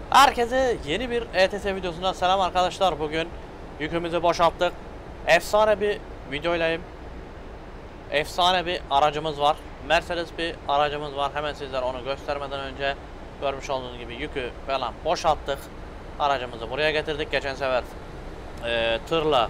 Herkese yeni bir ETS videosundan selam arkadaşlar. Bugün yükümüzü boşalttık. Efsane bir videoylayım. Efsane bir aracımız var. Mercedes bir aracımız var. Hemen sizlere onu göstermeden önce görmüş olduğunuz gibi yükü falan boşalttık. Aracımızı buraya getirdik. Geçen sefer tırla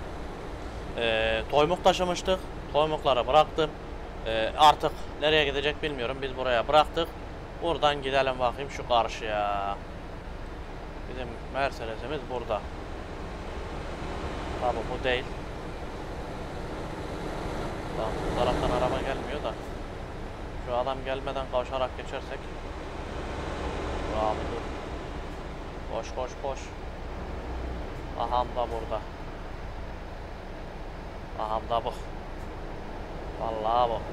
toymuk taşımıştık. Toymukları bıraktım. Artık nereye gidecek bilmiyorum. Biz buraya bıraktık. Buradan gidelim bakayım şu karşıya. Bizim Mercedes'imiz burada. Tabi bu değil. Tamam, bu taraftan araba gelmiyor da. Şu adam gelmeden kavşarak geçersek. Abi dur. Koş koş koş. Aham da burada. Aham da bu. Vallahi bu.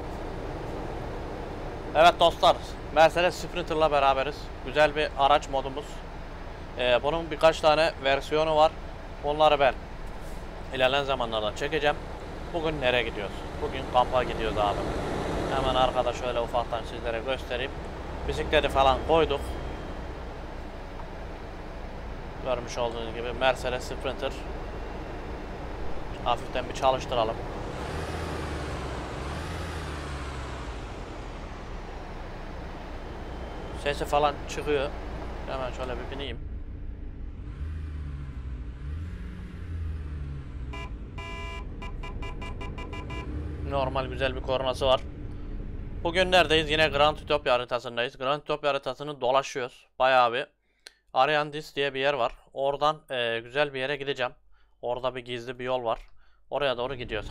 Evet dostlar, Mercedes Sprinter'la beraberiz. Güzel bir araç modumuz. Bunun birkaç tane versiyonu var. Onları ben ilerleyen zamanlarda çekeceğim. Bugün nereye gidiyoruz? Bugün kampa gidiyoruz abi. Hemen arkada şöyle ufaktan sizlere göstereyim. Bisikleti falan koyduk. Görmüş olduğunuz gibi Mercedes Sprinter. Hafiften bir çalıştıralım. Sesi falan çıkıyor. Hemen şöyle bir bineyim. Normal güzel bir kornası var. Bugün neredeyiz? Yine Grand Utopia haritasındayız. Grand Utopia haritasını dolaşıyoruz. Bayağı bir. Ariandis diye bir yer var. Oradan güzel bir yere gideceğim. Orada bir gizli bir yol var. Oraya doğru gidiyoruz.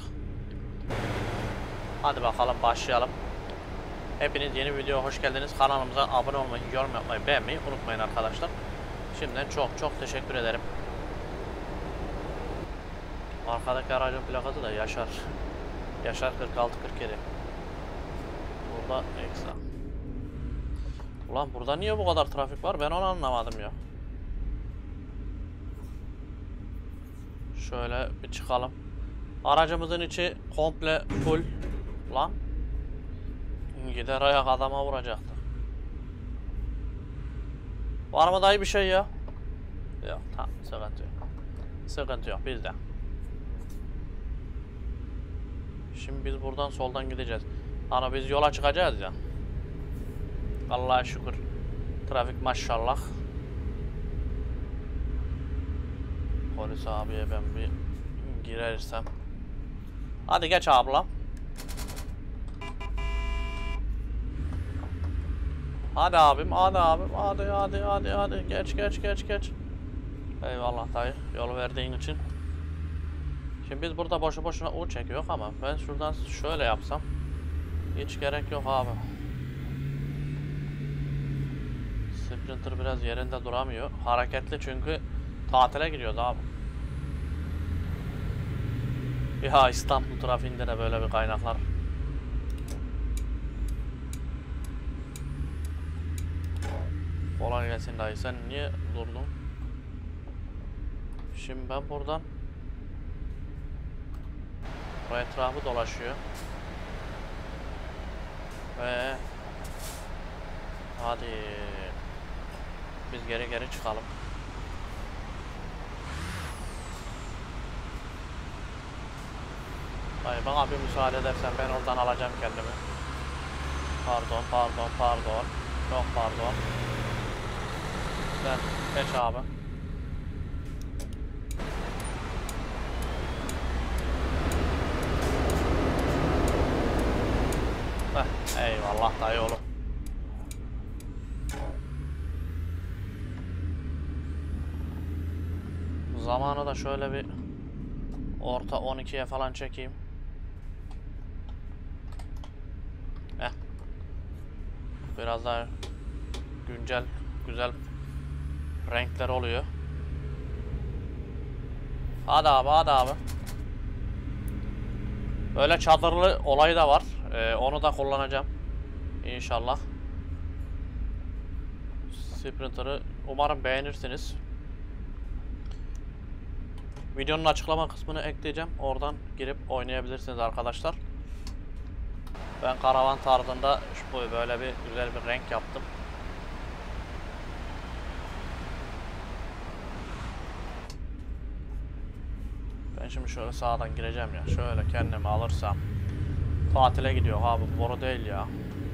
Hadi bakalım başlayalım. Hepiniz yeni bir videoya hoş geldiniz. Kanalımıza abone olmayı, yorum yapmayı, beğenmeyi unutmayın arkadaşlar. Şimdiden çok teşekkür ederim. Arkadaki aracın plakası da Yaşar. Yaşar 4647. Burada ekstra. Ulan burada niye bu kadar trafik var? Ben onu anlamadım ya. Şöyle bir çıkalım. Aracımızın içi komple full. Lan. Gider ayak adama vuracaktı. Var mı dayı bir şey ya? Yok tamam, sıkıntı yok. Sıkıntı yok bizde. Şimdi biz buradan soldan gideceğiz. Hani biz yola çıkacağız ya. Allah'a şükür. Trafik maşallah. Polis abiye ben bir girersem. Hadi geç abla. Hadi abim, hadi abim, hadi geç. Eyvallah dayı, yol verdiğin için. Şimdi biz burada boşu boşuna U çekiyor ama ben şuradan şöyle yapsam hiç gerek yok abi. Sprinter biraz yerinde duramıyor. Hareketli çünkü tatile gidiyoruz abi. Ya İstanbul trafiğinde de böyle bir kaynaklar. Kolay gelsin dayı, sen niye durdun? Şimdi ben buradan bu etrafı dolaşıyor. Ve hadi biz geri çıkalım. Hayır, bana bir müsaade edersen ben oradan alacağım kendimi. Pardon. Çok pardon. Sen geç abi. Eyvallah dayı oğlum. Zamanı da şöyle bir orta 12'ye falan çekeyim. Biraz daha güncel, güzel renkler oluyor. Hadi abi. Böyle çadırlı olayı da var. Onu da kullanacağım. İnşallah. Sprinter'ı umarım beğenirsiniz. Videonun açıklama kısmını ekleyeceğim. Oradan girip oynayabilirsiniz arkadaşlar. Ben karavan tarzında böyle bir güzel bir renk yaptım. Ben şimdi şöyle sağdan gireceğim ya. Şöyle kendimi alırsam. Tatile gidiyor abi, boru değil ya.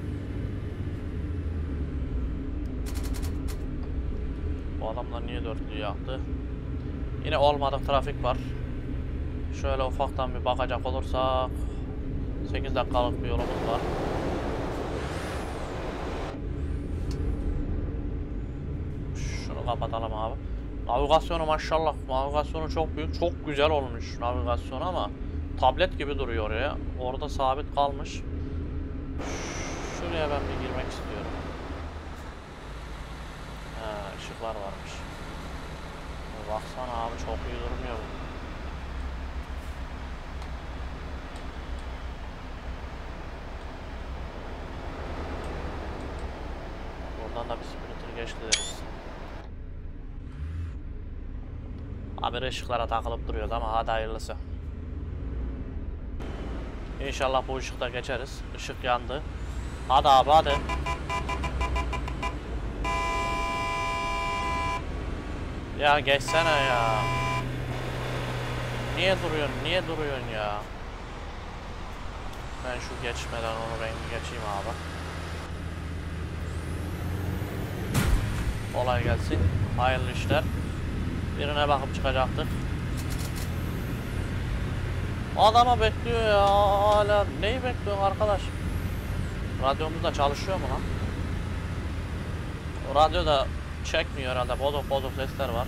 Bu adamlar niye dörtlüyü yaktı? Yine olmadık trafik var. Şöyle ufaktan bir bakacak olursak 8 dakikalık bir yolumuz var. Şunu kapatalım abi. Navigasyonu maşallah, navigasyonu çok büyük, çok güzel olmuş navigasyonu ama tablet gibi duruyor ya. Orada sabit kalmış. Şuraya ben bir girmek istiyorum. Ha, ışıklar varmış. Baksana abi, çok iyi durmuyor bu. Buradan da bir sprinter geçti deriz. Abi ışıklara takılıp duruyoruz ama hadi hayırlısı. İnşallah bu ışıkta geçeriz. Işık yandı. Hadi abi hadi. Ya geçsene ya. Niye duruyorsun? Niye duruyorsun ya? Ben şu geçmeden onu rengi geçeyim abi. Kolay gelsin. Hayırlı işler. Birine bakıp çıkacaktık. Adama bekliyor ya hala. Neyi bekliyorsun arkadaş? Radyomuz da çalışıyor mu lan? O radyo da çekmiyor herhalde. Bozuk bozuk sesler var.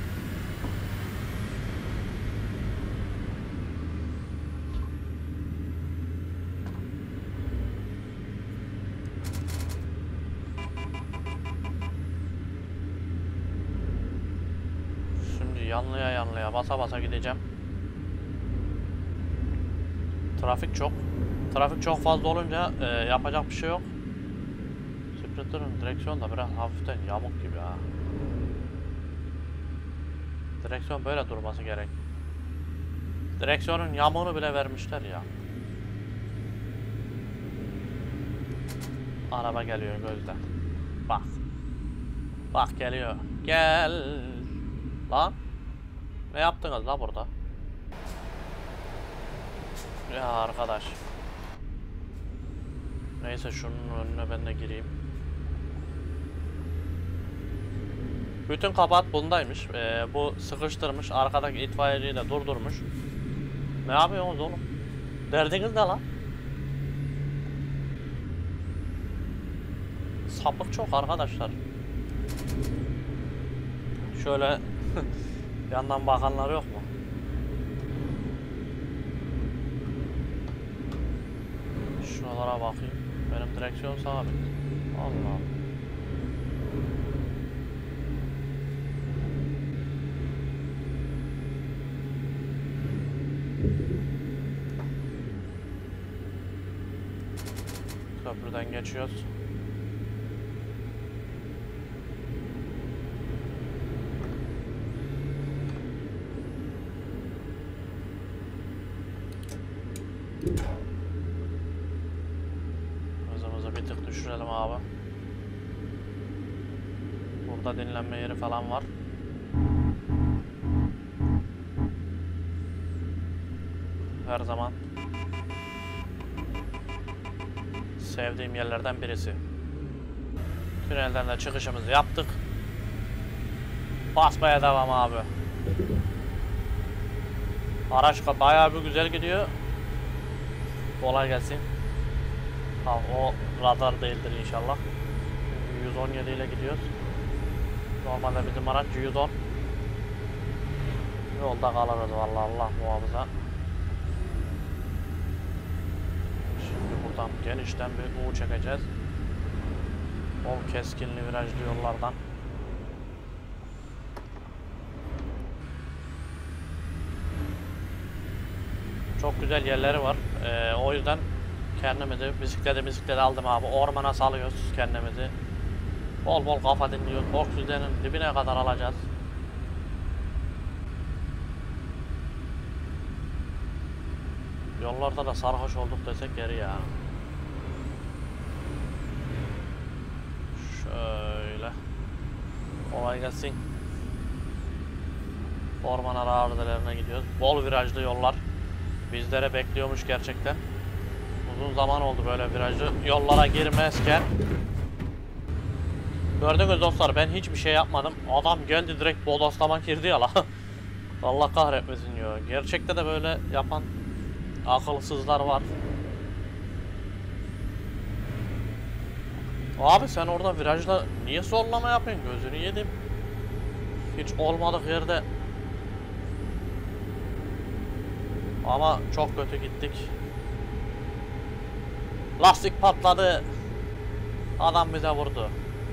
Şimdi yanlıya yanlıya basa basa gideceğim. Trafik çok. Trafik çok fazla olunca yapacak bir şey yok. Sprinter'ın direksiyonu da biraz hafiften yamuk gibi ha. Direksiyon böyle durması gerek. Direksiyonun yamuğunu bile vermişler ya. Araba geliyor gözde. Bak. Bak geliyor. Gel. Lan. Ne yaptınız la burada? Ya arkadaş. Neyse şunun önüne ben de gireyim. Bütün kabahat bundaymış. Bu sıkıştırmış. Arkadaki itfaiyeciyi de durdurmuş. Ne yapıyorsunuz oğlum? Derdiniz ne lan? Sapık çok arkadaşlar. Şöyle yandan bakanlar yok mu? Şuralara bakayım. Benim direksiyon sabit. Allah Allah. Köprüden geçiyoruz. Hızımızı bir tık düşürelim abi. Burada dinlenme yeri falan var. Her zaman sevdiğim yerlerden birisi. Tünelden de çıkışımızı yaptık. Basmaya devam abi. Araç bayağı bir güzel gidiyor. Kolay gelsin. Ha, o radar değildir inşallah. Çünkü 117 ile gidiyoruz. Normalde bizim araç 110. Yolda kalırız vallahi, Allah muhafaza. Şimdi buradan genişten bir U çekeceğiz. Bol keskinli virajlı yollardan. Çok güzel yerleri var. O yüzden kendimizi bisiklete aldım abi. Ormana salıyoruz kendimizi. Bol bol kafa dinliyoruz. Oksijenin dibine kadar alacağız. Yollarda da sarhoş olduk desek yeri ya. Şöyle. Kolay gelsin. Orman arazilerine gidiyoruz. Bol virajlı yollar bizlere bekliyormuş gerçekten. Uzun zaman oldu böyle virajlı yollara girmezken. Gördünüz dostlar, ben hiçbir şey yapmadım. Adam geldi direkt bodoslama girdi ya la. Allah kahretmesin ya. Gerçekte de böyle yapan akılsızlar var. Abi sen orada virajda niye sollama yapıyorsun? Gözünü yedim. Hiç olmadık yerde. Ama çok kötü gittik. Lastik patladı. Adam bize vurdu.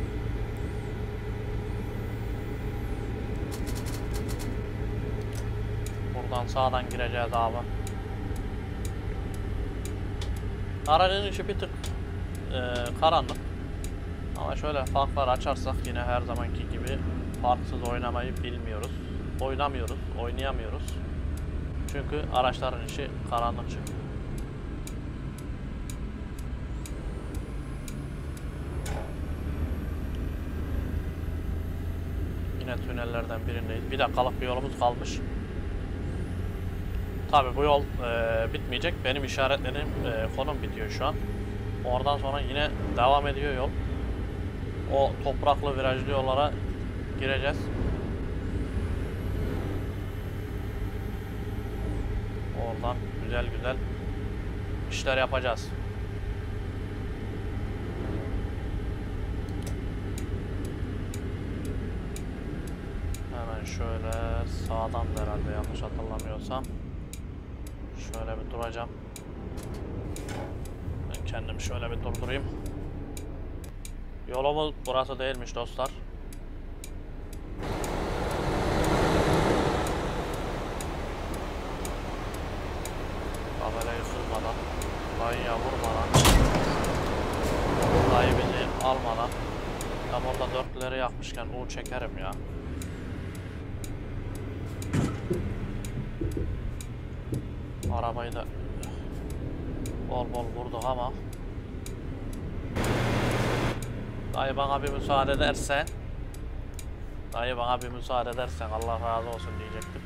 Buradan sağdan gireceğiz abi. Aracın içi bir tık karanlık. Ama şöyle farklar açarsak yine her zamanki gibi farksız oynamayı bilmiyoruz. Oynayamıyoruz. Çünkü araçların içi karanlık çıkıyor. Yine tünellerden birindeyiz. Bir dakikalık bir yolumuz kalmış. Tabi bu yol bitmeyecek. Benim işaretlediğim konum bitiyor şu an. Oradan sonra yine devam ediyor yol. O topraklı virajlı yollara gireceğiz. Oradan güzel güzel işler yapacağız. Hemen şöyle sağdan da herhalde, yanlış hatırlamıyorsam. Şöyle bir duracağım. Ben kendim şöyle bir durdurayım. Yolumuz burası değilmiş dostlar. Kamerayı kırmadan, dayıya vurmadan, dayı bizi almadan. Tam orada dörtleri yakmışken çekerim ya. Arabayı da bol bol vurduk ama dayı bana bir müsaade edersen, Allah razı olsun diyecektim.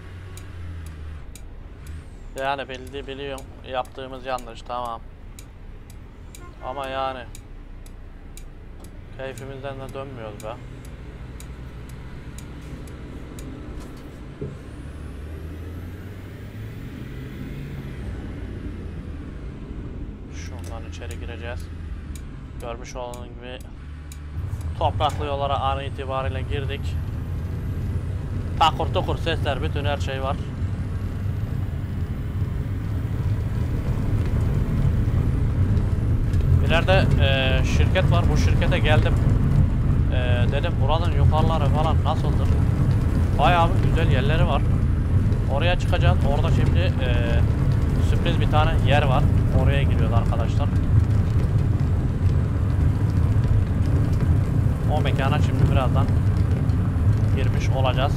Yani biliyorum yaptığımız yanlış, tamam. Ama yani keyfimizden de dönmüyoruz be. Şuradan içeri gireceğiz. Görmüş olduğunuz gibi topraklı yollara an itibariyle girdik. Takur tukur sesler, bütün her şey var. İleride şirket var. Bu şirkete geldim. Dedim buranın yukarıları falan nasıldır? Bayağı bir güzel yerleri var. Oraya çıkacağız. Orada şimdi sürpriz bir tane yer var. Oraya giriyoruz arkadaşlar. O mekana şimdi birazdan girmiş olacağız.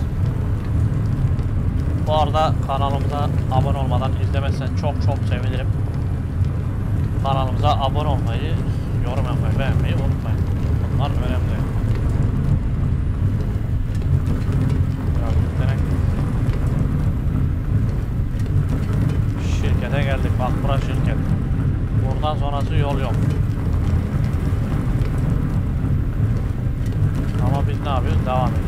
Bu arada kanalımıza abone olmadan izlemezsen çok sevinirim. Kanalımıza abone olmayı, yorum yapmayı, beğenmeyi unutmayın. Bunlar önemli. Şirkete geldik. Bak burası şirket. Buradan sonrası yol yok. Ama biz ne yapıyoruz? Devam ediyoruz.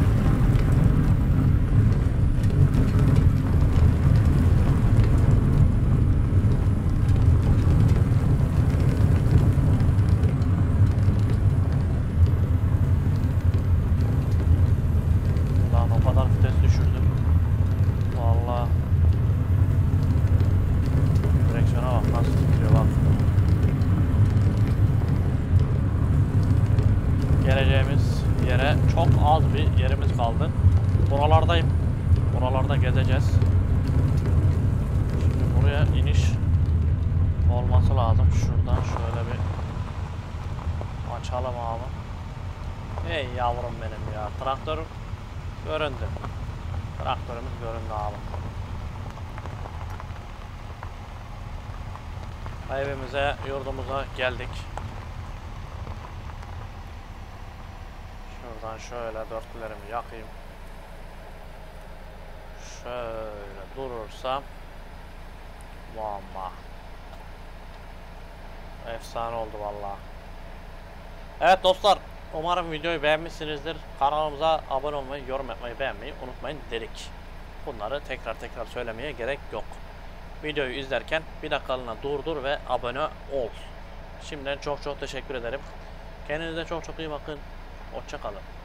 Lan o kadar vites düşürdüm. Vallahi. Direksiyona bak nasıl titriyor bak. Geleceğimiz yere çok az bir yerimiz kaldı. Buralardayım. Buralarda gezeceğiz. Şimdi buraya iniş olması lazım. Şuradan şöyle bir açalım abi. Ey yavrum benim ya. Traktör göründü. Traktörümüz göründü abi. Evimize, yurdumuza geldik. Şuradan şöyle dörtlerimi yakayım. Şöyle durursam. Muamma. Efsane oldu vallahi. Evet dostlar, umarım videoyu beğenmişsinizdir. Kanalımıza abone olmayı, yorum yapmayı, beğenmeyi unutmayın dedik. Bunları tekrar söylemeye gerek yok. Videoyu izlerken bir dakikalığına durdur ve abone ol. Şimdiden çok teşekkür ederim. Kendinize çok iyi bakın. Hoşça kalın.